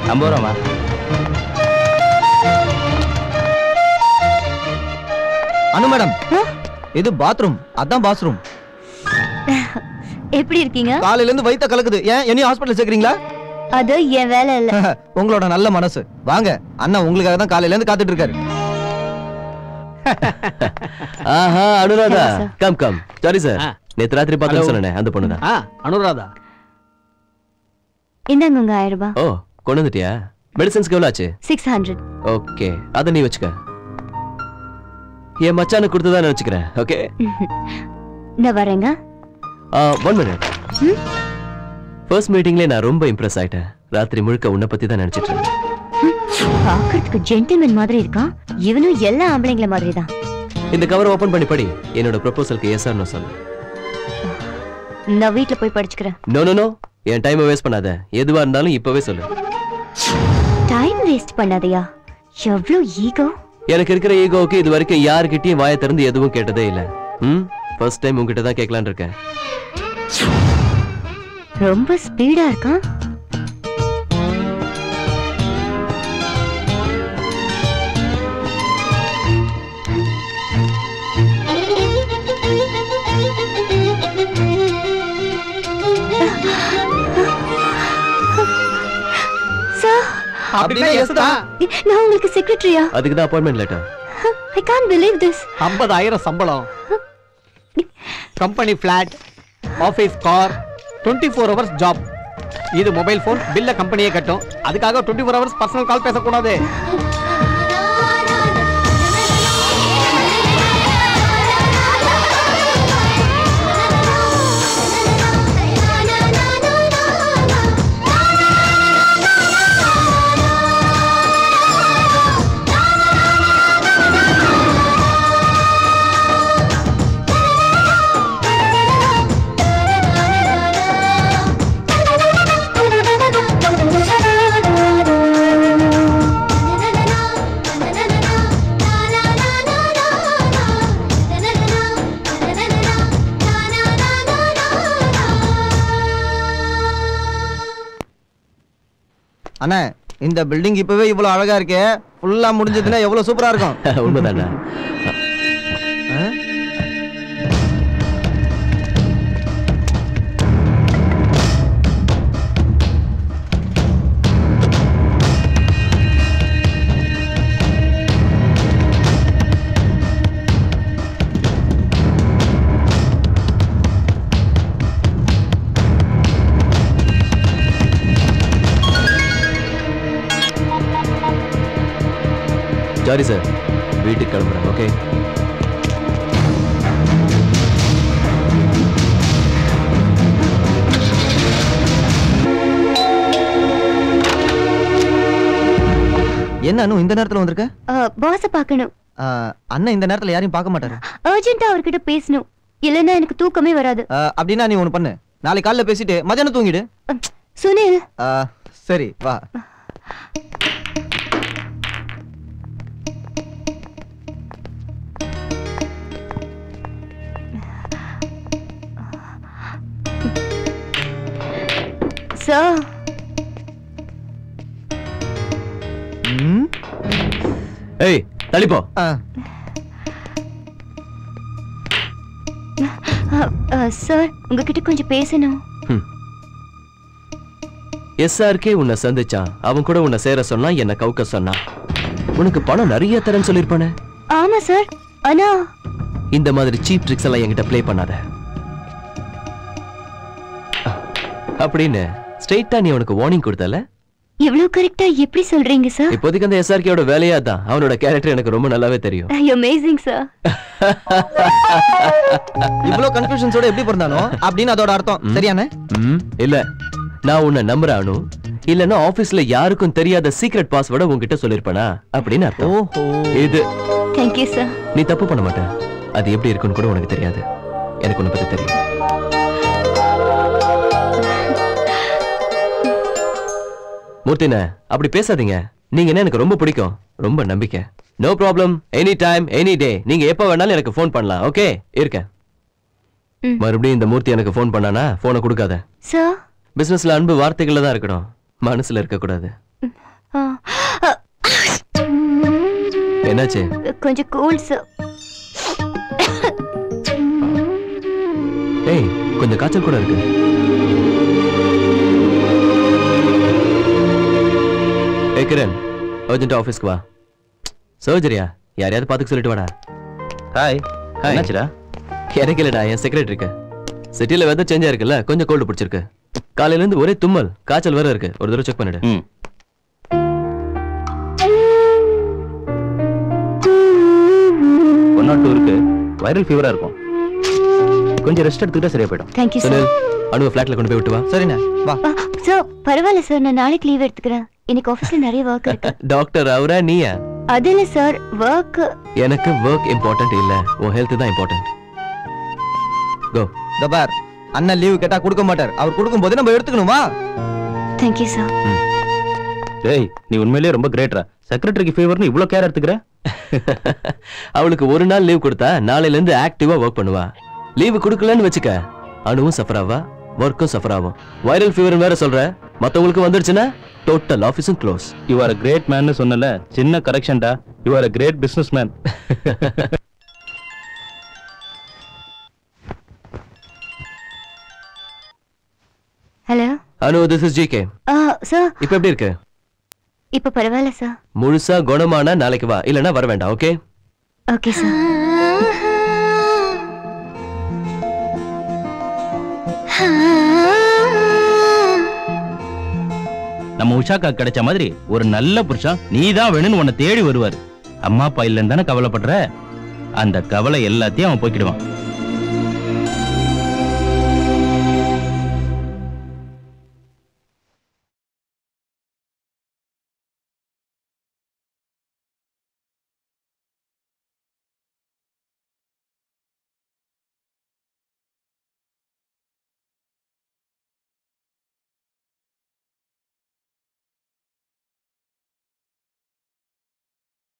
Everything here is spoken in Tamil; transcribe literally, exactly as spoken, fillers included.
ஐம்பது ரூபா. அனு மேடம், இது பாத்ரூம், அதான் பாத்ரூம். எப்படி இருக்கீங்க? காலையில இருந்து வயித்த கலக்குது. ஏன் என்னையும் ஹாஸ்பிடல் சேர்க்கறீங்களா? அது என் வேலை இல்ல. உங்களோட நல்ல மனசு. வாங்க, அண்ணா உங்களுக்காக தான் காலையில இருந்து காத்துட்டு இருக்காரு. ஆஹா, Anuradha. Come come. Sorry sir. நேத்து ராத்திரி பார்த்தேன்னு சொன்னேனே, அந்த பொண்ணு தான். ஆ, அனுராதா. இந்தாங்க உங்க ஆயிரம் ரூபாய். ஓ, கொண்டு வந்துட்டியா? மெடிசின்ஸ்க்கு எவ்வளவு ஆச்சு? Six hundred. ஓகே, அத நீ வச்சுக்க. என் மச்சானுக்கு கொடுத்ததா நினைச்சுக்கிறேன். ஓகே, நான் வரேங்க. One minute. ஃபர்ஸ்ட் மீட்டிங்ல நான் ரொம்ப இம்ப்ரெஸ் ஆயிட்டேன். ராத்திரி முழுக்க உன்னை பத்தி தான் நினைச்சிட்டு இருந்தேன். பாக்கிறதுக்கு ஜென்டில்மேன் மாதிரி இருக்கான். இவனும் எல்லா ஆம்பளைங்கள மாதிரி தான். இந்த கவர் ஓபன் பண்ணி படி. என்னோட ப்ரொபோசலுக்கு எஸ் ஆர் நோ சொல்லு. நான் வீட்ல போய் படிச்சுக்கிறேன். நோ நோ நோ, என் டைமை வேஸ்ட் பண்ணாத. எதுவா இருந்தாலும் இப்பவே சொல்லு. டைம் வேஸ்ட் பண்ணாதயா. எவ்வளவு ஈகோ. எனக்கு இருக்கிற ஈகோவுக்கு இது வரைக்கும் யாருக்கிட்டையும் வாயை திறந்து எதுவும் கேட்டதே இல்ல. ம், ஃபர்ஸ்ட் டைம் உங்ககிட்ட தான் கேட்கலான்னு இருக்கேன். ரொம்ப ஸ்பீடா இருக்கான். நான் உங்களுக்கு செக்ரட்டரியா? அதுக்கு தான் appointment letter. I can't believe this. ஐம்பதாயிரம் சம்பளம், company flat, office car, twenty four hours job. இது மொபைல் போன் பில்ல கம்பெனியே கட்டும். அதுக்காக twenty four hours personal call பேசக்கூடாது. அண்ணா, இந்த பில்டிங் இப்பவே இவ்வளவு அழகா இருக்கே, ஃபுல்லா முடிஞ்சதுன்னா எவ்வளவு சூப்பரா இருக்கும். உண்மைதானே? சாரி சார், வீட்டுக்கு கிளம்புறேன். ஓகே, என்ன அனு இந்த நேரத்துல வந்திருக்க? பாஸ பார்க்கணும். அண்ணா இந்த நேரத்துல யாரையும் பார்க்க மாட்டாரு. அர்ஜென்ட்டா அவர்கிட்ட பேசணும். இல்லன்னா எனக்கு தூக்கமே வராது. அப்படின்னா நீ ஒண்ணு பண்ணு, நாளைக்கு காலையில பேசிட்டு மத்தியானம் தூங்கிடு. சுனில். சரி வா. சார். ம், ஏய் தள்ளிப்போ. சார், உங்ககிட்ட கொஞ்சம் பேசணும். எஸ்ஆர்கே உன்னை சந்திச்சான். அவன் கூட உன்னை சேர சொன்னா, என்ன கவுக்க சொன்னான். உனக்கு பணம் நிறைய தரேன்னு சொல்லிருப்பானே. ஆமா சார், ஆனா இந்த மாதிரி சீப் ட்ரிக்ஸ் எல்லாம் என்கிட்ட ப்ளே பண்ணாத அப்படின்னு ஸ்ட்ரைட்டா நீ அவனுக்கு வார்னிங் கொடுத்தல. இவ்வளவு கரெக்ட்டா எப்படி சொல்றீங்க சார்? இப்போதைக்கு அந்த எஸ்ஆர்கேயோட வேலையா தான். அவனோட கேரக்டர் எனக்கு ரொம்ப நல்லாவே தெரியும். Amazing sir. இவ்வளவு கன்ஃபியூஷன்ஸோட எப்படி பிறந்தானோ அப்படின்னு அதோட அர்த்தம். சரியானே? ம், இல்ல நான் உன்னை நம்புறானு இல்லன்னா ஆபீஸ்ல யாருக்கும் தெரியாத சீக்ரெட் பாஸ்வேர்ட உன்கிட்ட சொல்லிருப்பனா அப்படின்னு அர்த்தம். ஓஹோ, இது Thank you sir. நீ தப்பு பண்ண மாட்ட. அது எப்படி இருக்குன்னு கூட உனக்கு தெரியாது. எனக்கு உன்னை பத்தி தெரியும். மூர்த்தின அப்படி பேசாதீங்க. நீங்க என்ன எனக்கு ரொம்ப பிடிக்கும், ரொம்ப நம்பிக்கை. No problem, any time any day நீங்க எப்ப வேணாலும் எனக்கு ஃபோன் பண்ணலாம். ஓகே, இருக்கேன். மறுபடியும் இந்த மூர்த்தி எனக்கு ஃபோன் பண்ணானா போனை கொடுக்காத. சார், பிசினஸ்ல அன்பு வார்த்தைகள்ல தான் இருக்கணும், மனசுல இருக்க கூடாது. என்னாச்சு? கொஞ்சம் கூல் சார். ஏய், கொஞ்சம் காய்ச்சல் கூட இருக்கு. ஏய் கிரண், அர்ஜென்ட் ஆபீஸ்க்கு வா. சர்ஜரியா? யாரையாவது பாத்துக்க சொல்லிட்டு வாடா. ஹாய். ஹாய். என்னாச்சுடா? எனக்கு இல்லடா, என் செக்ரட்டரிக்கு. சிட்டில வெதர் சேஞ்சா இருக்குல்ல, கொஞ்சம் கோல்டு பிடிச்சிருக்கு. காலையில இருந்து ஒரே தும்மல், காய்ச்சல் வேற இருக்கு. ஒரு தடவை செக் பண்ணிடு. ம். ஒன் நாட் டூ இருக்கு. வைரல் ஃபீவரா இருக்கும். கொஞ்சம் ரெஸ்ட் எடுத்துக்கிட்டா சரியா போயிடும். Thank you sir. சுனில், அனுவ ஃபிளாட்ல கொண்டு போய் விட்டு வா. சரிண்ணே, வா. சார் பரவாயில்ல சார், நான் நாளைக்கு லீவ் எடுத்துக்கிறேன். இன்னைக்கு ஆபீஸ்ல நிறைய ஒர்க் இருக்கு. டாக்டர் அவரா நீயா? அது இல்ல சார், ஒர்க். எனக்கு ஒர்க் இம்பார்ட்டன்ட் இல்ல, உன் ஹெல்த் தான் இம்பார்ட்டன்ட். கோ. தபார், அண்ணன் லீவு கேட்டா கொடுக்க மாட்டார். அவர் கொடுக்கும் போது நம்ம எடுத்துக்கணுமா? Thank you sir. டேய், நீ உண்மையிலேயே ரொம்ப கிரேட்ரா. செக்ரட்டரிக்கு ஃபீவர்னு இவ்ளோ கேர் எடுத்துக்கற? அவளுக்கு ஒரு நாள் லீவ் கொடுத்தா நாளையில இருந்து ஆக்டிவா ஒர்க் பண்ணுவா. லீவு கொடுக்கலன்னு வெச்சுக்க, அணுவும் சஃபர் ஆவா, ஒர்க்கும் சஃபர் ஆகும். வைரல் ஃபீவர் வேற சொல்ற, மத்தவங்களுக்கு வந்துருச்சுன்னா டோட்டல் ஆபீஸும் close. You are a great man னு சொன்னல, சின்ன கரெக்ஷன்டா. You are a great businessman. Hello. Anu, this is G K. ஆ சார், இப்போ எப்படி இருக்கு? இப்ப பரவாயில்ல சார். முழுசா குணமானா நாளைக்கு வா, இல்லனா வர வேண்டாம். ஓகே? Okay sir. நம்ம உஷாக்கா கிடைச்ச மாதிரி ஒரு நல்ல புருஷன் நீதான் வேணும்னு உன்னை தேடி வருவாரு. அம்மா அப்பா இல்லன்னு தானே கவலைப்படுற? அந்த கவலை எல்லாத்தையும் அவன் போக்கிடுவான்.